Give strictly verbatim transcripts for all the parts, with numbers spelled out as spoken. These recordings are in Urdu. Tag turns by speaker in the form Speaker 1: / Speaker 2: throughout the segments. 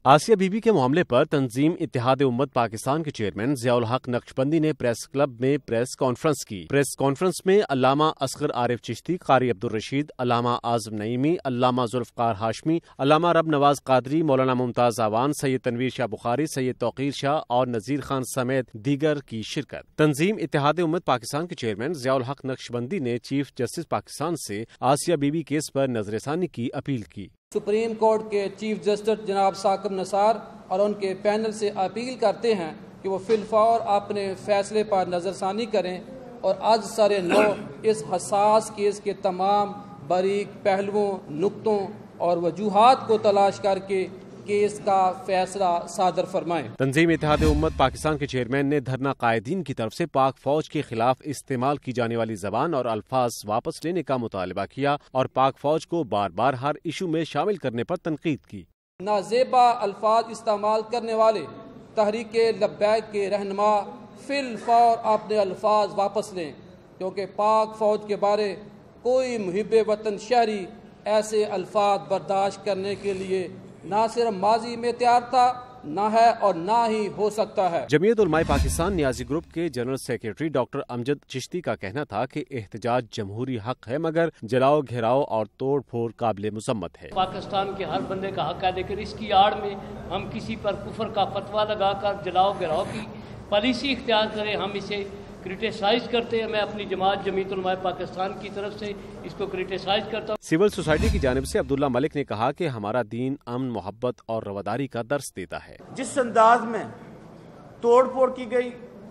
Speaker 1: آسیہ بی بی کے معاملے پر تنظیم اتحاد-ے-امت پاکستان کے چیئرمین ضیاء الحق نقشبندی نے پریس کلب میں پریس کانفرنس کی۔ پریس کانفرنس میں علامہ اصغر عارف چشتی، قاری عبدالرشید، علامہ اعظم نعیمی، علامہ ذوالفقار ہاشمی، علامہ رب نواز قادری، مولانا ممتاز اعوان، سید تنویر شاہ بخاری، سید توقیر شاہ اور نذیر خان سمیت دیگر کی شرکت۔ تنظیم اتحاد-ے-امت پاکستان کے چیئرمین ضیاء الحق نقشبندی نے چیف جسٹس پاکستان سے آسیہ بی بی کیس پر نظر ثانی کی اپیل کی۔
Speaker 2: سپریم کورٹ کے چیف جسٹس جناب ثاقب نثار اور ان کے پینل سے اپیل کرتے ہیں کہ وہ فی الفور اپنے فیصلے پر نظر ثانی کریں اور آج سر نو اس حساس کیس کے تمام باریک پہلوؤں، نقطوں اور وجوہات کو تلاش کر کے کیس کا فیصلہ صادر فرمائیں۔
Speaker 1: تنظیم اتحاد-ے-امت پاکستان کے چیئرمین نے دھرنا قائدین کی طرف سے پاک فوج کے خلاف استعمال کی جانے والی زبان اور الفاظ واپس لینے کا مطالبہ کیا اور پاک فوج کو بار بار ہر ایشو میں شامل کرنے پر تنقید کی۔
Speaker 2: نازیبا الفاظ استعمال کرنے والے تحریک لبیک کے رہنما فی الفور اپنے الفاظ واپس لیں، کیونکہ پاک فوج کے بارے کوئی محب وطن شہری ایسے الفاظ برداشت کرنے کے لیے نہ صرف ماضی میں تیار تھا، نہ ہے اور نہ ہی ہو سکتا ہے۔
Speaker 1: جمعیت علماء پاکستان نیازی گروپ کے general secretary doctor Amjad Chishti کا کہنا تھا کہ احتجاج جمہوری حق ہے، مگر جلاؤ گھیراؤ اور توڑ پھوڑ قابل مذمت ہے۔
Speaker 3: پاکستان کے ہر بندے کا حق ہے، لیکن اس کی آڑ میں ہم کسی پر کفر کا فتویٰ لگا کر جلاؤ گھیراؤ کی پالیسی اختیار کریں، ہم اسے کرٹیسائز کرتے ہیں۔ میں اپنی جماعت جمعیت علماء پاکستان کی طرف سے اس کو کرٹیسائز کرتا ہوں۔
Speaker 1: سول سوسائٹی کی جانب سے عبداللہ ملک نے کہا کہ ہمارا دین امن، محبت اور رواداری کا درس دیتا ہے۔
Speaker 4: جس انداز میں توڑ پھوڑ کی گئی،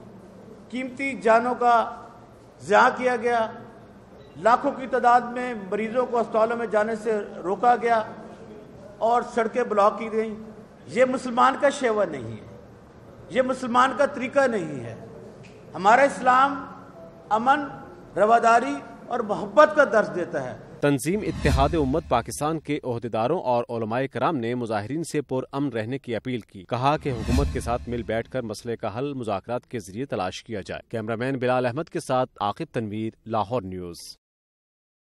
Speaker 4: قیمتی جانوں کا ضیاع کیا گیا، لاکھوں کی تعداد میں مریضوں کو اسپتالوں میں جانے سے روکا گیا اور سڑکیں بلاک کی گئیں، یہ مسلمان کا شیوہ نہیں ہے، یہ مسلمان کا طریقہ نہیں ہے۔ ہمارا اسلام امن، رواداری اور محبت کا درس دیتا ہے۔
Speaker 1: تنظیم اتحاد-ے-امت پاکستان کے عہدیداروں اور علماء کرام نے مظاہرین سے پرامن رہنے کی اپیل کی۔ کہا کہ حکومت کے ساتھ مل بیٹھ کر مسئلے کا حل مذاکرات کے ذریعے تلاش کیا جائے۔ کیمرہ مین بلال احمد کے ساتھ عاقب تنویر، لاہور نیوز۔